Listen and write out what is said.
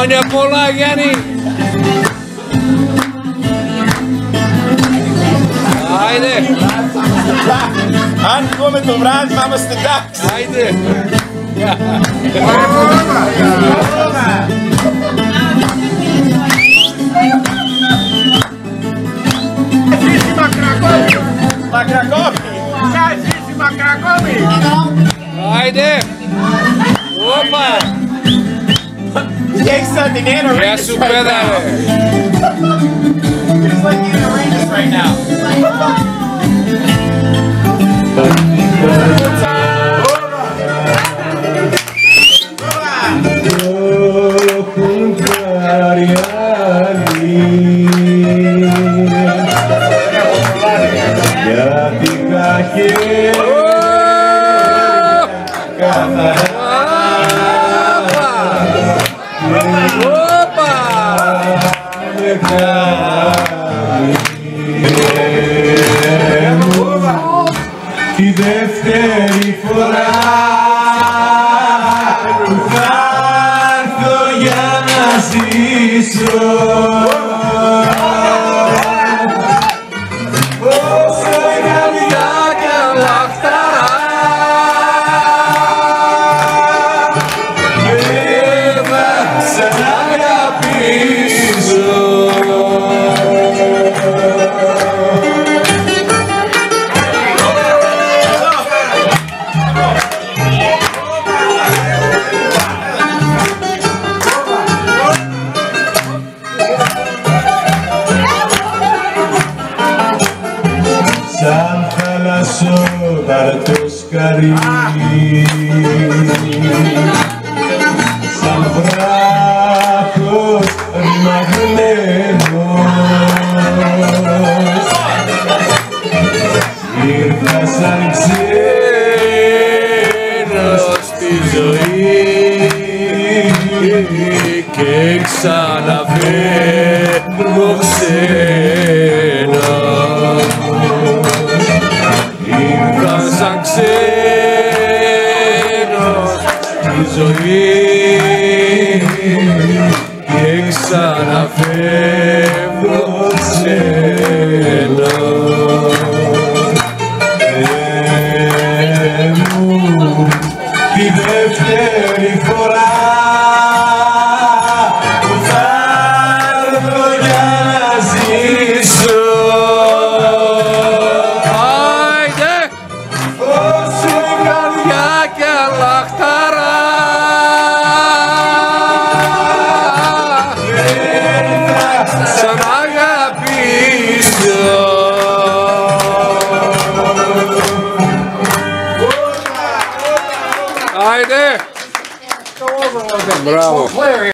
Χρόνια πολλά, Γιάννη. Άιντε. Αν βγούμε το βράδυ θα είμαστε εντάξει. Άιντε. Ζήσει Μακρακόμη. Μακρακόμη. Ζήσει Μακρακόμη. Άιντε. Όπα. Τι έχεις σαν την Anna Γεια σου, πέδαρε. It's like Anna Regis right now. Τη δεύτερη φορά που θα έρθω για να ζήσω όσο η καρδιά καλά χταρά δεν θα ξαναγαπήσω. Σαν θαλασσόδαρτο σκαρί, σαν βράχος ρημαγμένος, ήρθα σαν ξένος στη ζωή και ξαναφεύγω ξένος. Ήρθα σαν ξένος στη ζωή και ξαναφεύγω ξένος. Τη δεύτερη φορά που θα έρθω για να ζήσω όσο η καρδιά κι αλλάχταρα δεν θα ξαναγαπήσω. Άιντε. Μπράβο.